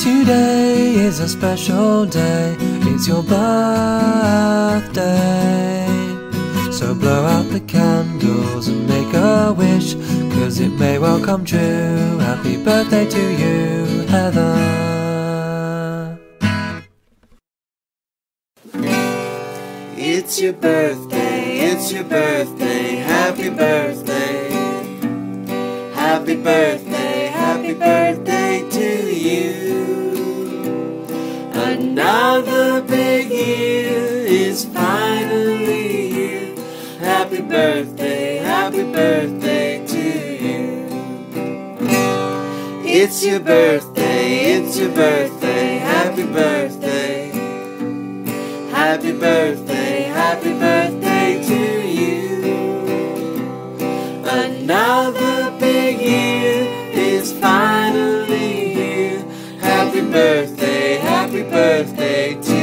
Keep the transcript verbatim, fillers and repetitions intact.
Today is a special day, it's your birthday. So blow out the candles and make a wish, 'cause it may well come true. Happy birthday to you, Heather. It's your birthday, it's your birthday, happy birthday. Happy birthday, happy birthday to you. Another big year is finally here. Happy birthday, happy birthday to you. It's your birthday, it's your birthday, happy birthday. Happy birthday, happy birthday to you. Another big year is finally here. Happy birthday, happy birthday to you.